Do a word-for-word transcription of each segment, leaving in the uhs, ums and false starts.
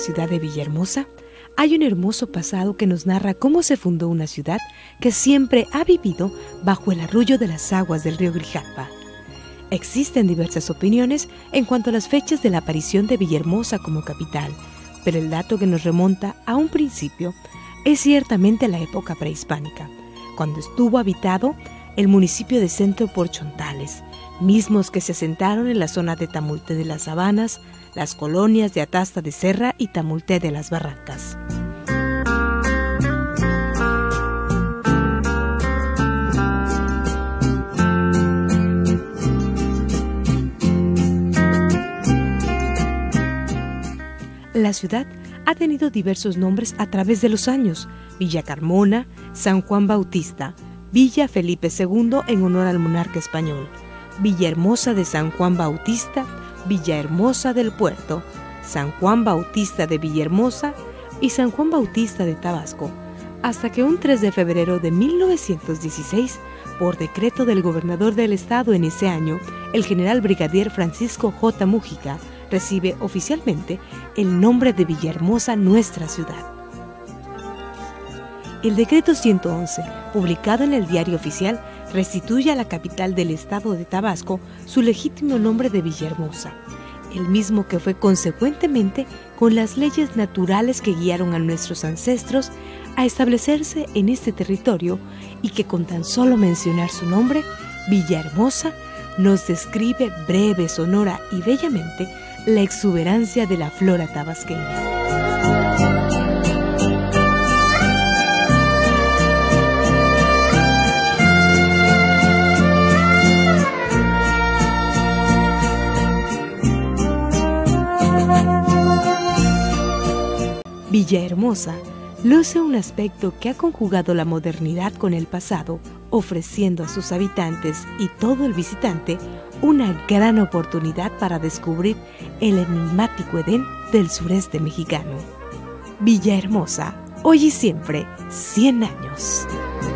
ciudad de Villahermosa, hay un hermoso pasado que nos narra cómo se fundó una ciudad que siempre ha vivido bajo el arrullo de las aguas del río Grijalva. Existen diversas opiniones en cuanto a las fechas de la aparición de Villahermosa como capital, pero el dato que nos remonta a un principio es ciertamente la época prehispánica, cuando estuvo habitado el municipio de Centro por chontales, mismos que se asentaron en la zona de Tamulté de las Sabanas, las colonias de Atasta de Serra y Tamulté de las Barrancas. La ciudad ha tenido diversos nombres a través de los años: Villa Carmona, San Juan Bautista, Villa Felipe segundo en honor al monarca español, Villahermosa de San Juan Bautista, Villahermosa del Puerto, San Juan Bautista de Villahermosa y San Juan Bautista de Tabasco, hasta que un tres de febrero de mil novecientos dieciséis, por decreto del gobernador del estado en ese año, el general brigadier Francisco J. Mújica, recibe oficialmente el nombre de Villahermosa, nuestra ciudad. El decreto ciento once, publicado en el Diario Oficial, restituye a la capital del estado de Tabasco su legítimo nombre de Villahermosa, el mismo que fue consecuentemente con las leyes naturales que guiaron a nuestros ancestros a establecerse en este territorio y que con tan solo mencionar su nombre, Villahermosa, nos describe breve, sonora y bellamente la exuberancia de la flora tabasqueña. Villahermosa luce un aspecto que ha conjugado la modernidad con el pasado, ofreciendo a sus habitantes y todo el visitante una gran oportunidad para descubrir el enigmático Edén del sureste mexicano. Villahermosa, hoy y siempre, cien años.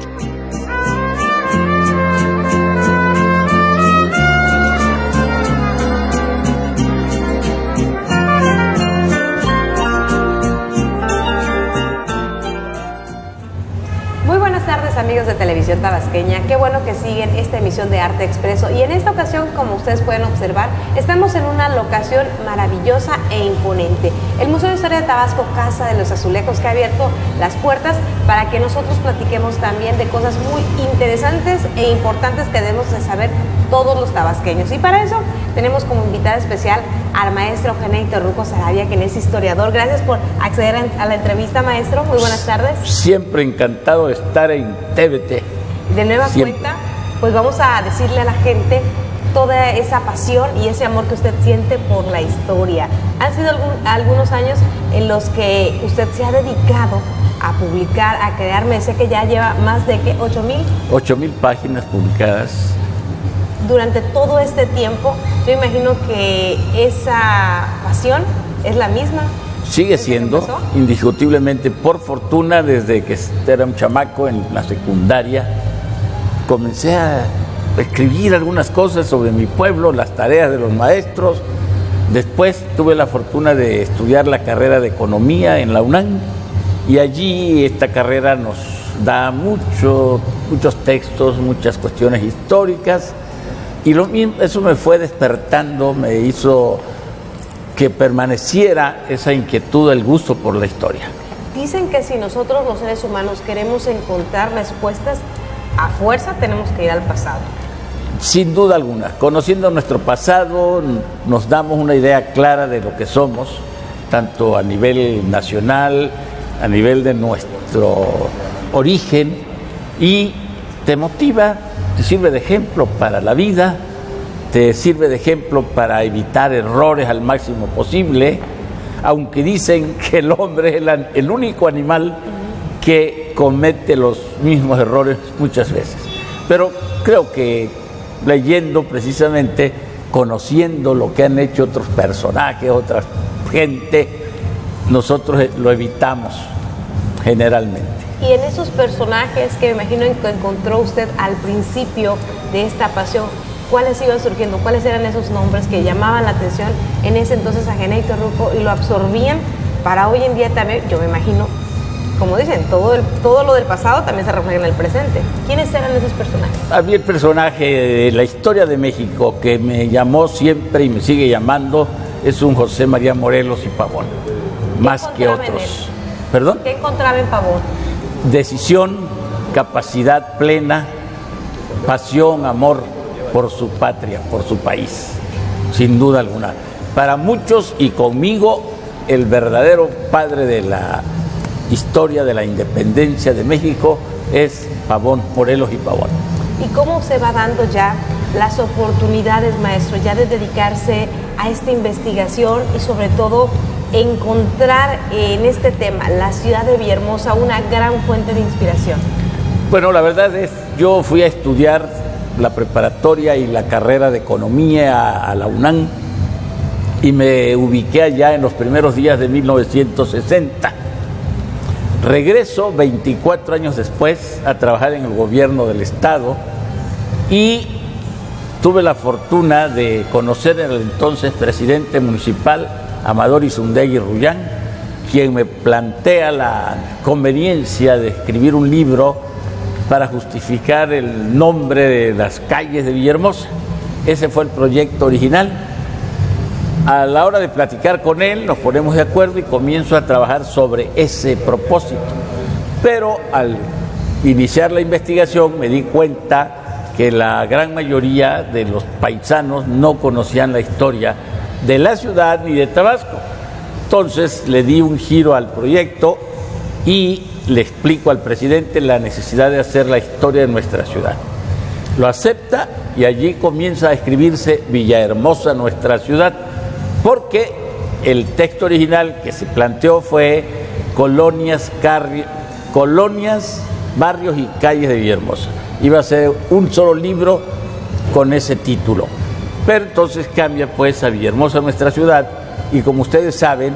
Amigos de Televisión Tabasqueña, qué bueno que siguen esta emisión de Arte Expreso, y en esta ocasión, como ustedes pueden observar, estamos en una locación maravillosa e imponente, el Museo de Historia de Tabasco, Casa de los Azulejos, que ha abierto las puertas para que nosotros platiquemos también de cosas muy interesantes e importantes que debemos de saber todos los tabasqueños. Y para eso tenemos como invitada especial al maestro Geneito Ruco Sarabia, quien es historiador. Gracias por acceder a la entrevista, maestro. Muy buenas tardes. Siempre encantado de estar en T V T. De nueva Siempre. cuenta, pues vamos a decirle a la gente toda esa pasión y ese amor que usted siente por la historia. Han sido algún, algunos años en los que usted se ha dedicado a publicar, a crear. Me decía que ya lleva más de ¿qué? ocho mil. ocho mil páginas publicadas. Durante todo este tiempo, yo imagino que esa pasión es la misma. Sigue siendo, indiscutiblemente, por fortuna, desde que era un chamaco en la secundaria, comencé a escribir algunas cosas sobre mi pueblo, las tareas de los maestros. Después tuve la fortuna de estudiar la carrera de Economía en la UNAM, y allí esta carrera nos da mucho, muchos textos, muchas cuestiones históricas, y lo mismo, eso me fue despertando, me hizo que permaneciera esa inquietud, el gusto por la historia. Dicen que si nosotros los seres humanos queremos encontrar respuestas, a fuerza tenemos que ir al pasado. Sin duda alguna, conociendo nuestro pasado nos damos una idea clara de lo que somos, tanto a nivel nacional, a nivel de nuestro origen, y te motiva, te sirve de ejemplo para la vida, te sirve de ejemplo para evitar errores al máximo posible, aunque dicen que el hombre es el, el único animal que comete los mismos errores muchas veces. Pero creo que leyendo precisamente, conociendo lo que han hecho otros personajes, otra gente, nosotros lo evitamos generalmente. Y en esos personajes que me imagino que encontró usted al principio de esta pasión, ¿cuáles iban surgiendo? ¿Cuáles eran esos nombres que llamaban la atención en ese entonces a Geneito Ruco y lo absorbían para hoy en día también, yo me imagino, como dicen, todo, el, todo lo del pasado también se refleja en el presente. ¿Quiénes eran esos personajes? A mí el personaje de la historia de México que me llamó siempre y me sigue llamando es un José María Morelos y Pavón, más que otros. ¿Perdón? ¿Qué encontraba en Pavón? Decisión, capacidad plena, pasión, amor por su patria, por su país, sin duda alguna. Para muchos y conmigo, el verdadero padre de la historia de la independencia de México es Pavón, Morelos y Pavón. ¿Y cómo se va dando ya las oportunidades, maestro, ya de dedicarse a esta investigación y sobre todo encontrar en este tema, la ciudad de Villahermosa, una gran fuente de inspiración? Bueno, la verdad es, yo fui a estudiar la preparatoria y la carrera de economía a, a la UNAM y me ubiqué allá en los primeros días de mil novecientos sesenta. Regreso veinticuatro años después a trabajar en el gobierno del estado y tuve la fortuna de conocer al entonces presidente municipal, Amador Izundegui Rullán, quien me plantea la conveniencia de escribir un libro para justificar el nombre de las calles de Villahermosa. Ese fue el proyecto original. A la hora de platicar con él, nos ponemos de acuerdo y comienzo a trabajar sobre ese propósito. Pero al iniciar la investigación me di cuenta que la gran mayoría de los paisanos no conocían la historia de la ciudad ni de Tabasco. Entonces le di un giro al proyecto y le explico al presidente la necesidad de hacer la historia de nuestra ciudad. Lo acepta y allí comienza a escribirse Villahermosa, nuestra ciudad, porque el texto original que se planteó fue colonias, carri, colonias, barrios y calles de Villahermosa. Iba a ser un solo libro con ese título. Pero entonces cambia pues a Villahermosa, nuestra ciudad, y como ustedes saben,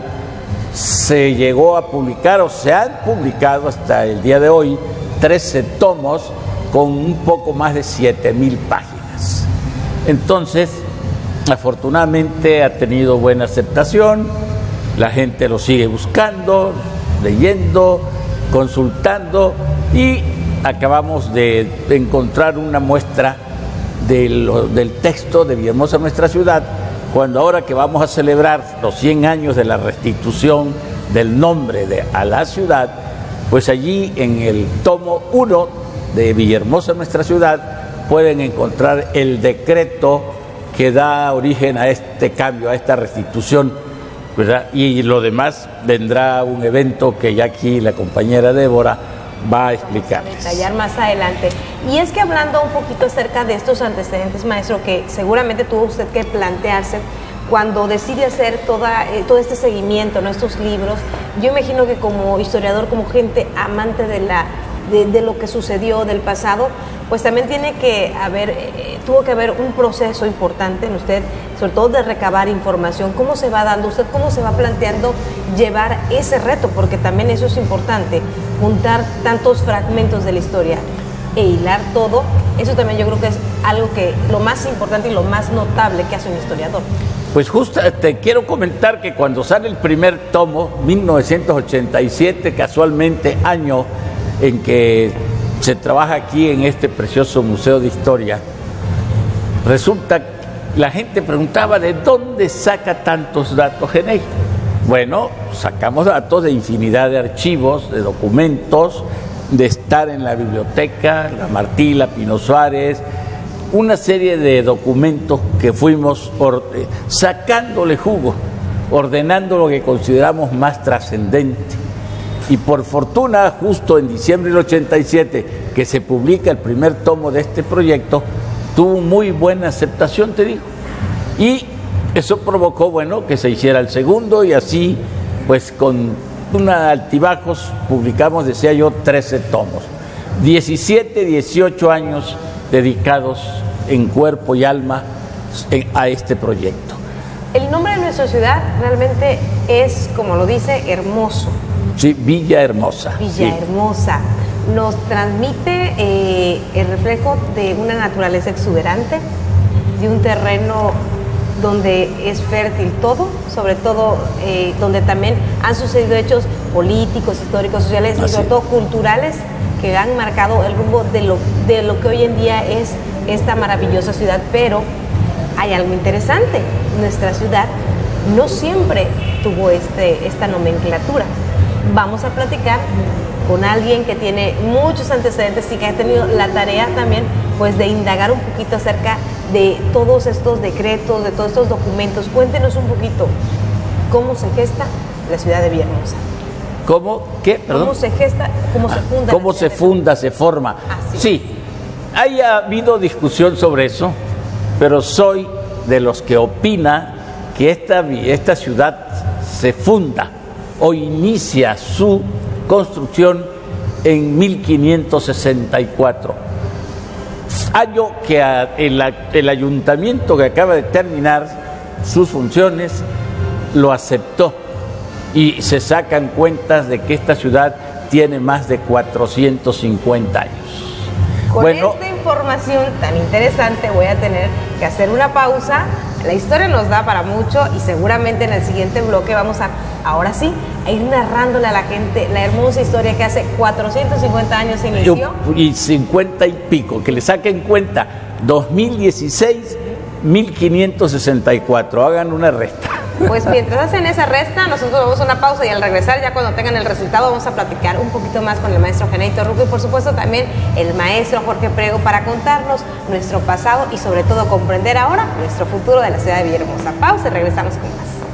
se llegó a publicar o se han publicado hasta el día de hoy trece tomos con un poco más de siete mil páginas. Entonces, afortunadamente ha tenido buena aceptación, la gente lo sigue buscando, leyendo, consultando y acabamos de encontrar una muestra de lo, del texto de Villahermosa, nuestra ciudad, cuando ahora que vamos a celebrar los cien años de la restitución del nombre de, a la ciudad, pues allí en el tomo uno de Villahermosa, nuestra ciudad, pueden encontrar el decreto que da origen a este cambio, a esta restitución, ¿verdad? Y lo demás vendrá un evento que ya aquí la compañera Débora va a explicarles. Detallar más adelante. Y es que hablando un poquito acerca de estos antecedentes, maestro, que seguramente tuvo usted que plantearse cuando decide hacer toda, eh, todo este seguimiento, ¿no? Estos libros, yo imagino que como historiador, como gente amante de la De, de lo que sucedió del pasado, pues también tiene que haber, eh, tuvo que haber un proceso importante en usted, sobre todo de recabar información. ¿Cómo se va dando usted, cómo se va planteando llevar ese reto? Porque también eso es importante, juntar tantos fragmentos de la historia e hilar todo. Eso también yo creo que es algo que lo más importante y lo más notable que hace un historiador. Pues justo te quiero comentar que cuando sale el primer tomo, mil novecientos ochenta y siete, casualmente año en que se trabaja aquí en este precioso Museo de Historia, resulta que la gente preguntaba de dónde saca tantos datos Genei. Bueno, sacamos datos de infinidad de archivos, de documentos, de estar en la biblioteca, la Martí, la Pino Suárez, una serie de documentos que fuimos orde- sacándole jugo, ordenando lo que consideramos más trascendente. Y por fortuna, justo en diciembre del ochenta y siete, que se publica el primer tomo de este proyecto, tuvo muy buena aceptación, te digo. Y eso provocó, bueno, que se hiciera el segundo y así, pues con una altibajos, publicamos, decía yo, trece tomos. diecisiete, dieciocho años dedicados en cuerpo y alma a este proyecto. El nombre de nuestra ciudad realmente es, como lo dice, hermoso. Sí, Villahermosa. Villahermosa. Sí. Nos transmite eh, el reflejo de una naturaleza exuberante, de un terreno donde es fértil todo, sobre todo eh, donde también han sucedido hechos políticos, históricos, sociales y sobre todo culturales que han marcado el rumbo de lo, de lo que hoy en día es esta maravillosa ciudad. Pero hay algo interesante, nuestra ciudad no siempre tuvo este, esta nomenclatura. Vamos a platicar con alguien que tiene muchos antecedentes y que ha tenido la tarea también pues de indagar un poquito acerca de todos estos decretos, de todos estos documentos. Cuéntenos un poquito cómo se gesta la ciudad de Villahermosa. ¿Cómo? ¿Qué? Perdón. ¿Cómo se gesta? ¿Cómo se funda? ¿Cómo se funda, se forma? Así. Sí, haya habido discusión sobre eso, pero soy de los que opina que esta, esta ciudad se funda o inicia su construcción en mil quinientos sesenta y cuatro, año que el, el ayuntamiento que acaba de terminar sus funciones lo aceptó, y se sacan cuentas de que esta ciudad tiene más de cuatrocientos cincuenta años. Con bueno, esta información tan interesante voy a tener que hacer una pausa. La historia nos da para mucho y seguramente en el siguiente bloque vamos a, ahora sí, a ir narrándole a la gente la hermosa historia que hace cuatrocientos cincuenta años se inició. Y cincuenta y pico, que le saquen cuenta, dos mil dieciséis, mil quinientos sesenta y cuatro, hagan una resta. Pues mientras hacen esa resta, nosotros vamos a una pausa y al regresar, ya cuando tengan el resultado, vamos a platicar un poquito más con el maestro Geneito Ruco y por supuesto también el maestro Jorge Priego para contarnos nuestro pasado y sobre todo comprender ahora nuestro futuro de la ciudad de Villahermosa. Pausa y regresamos con más.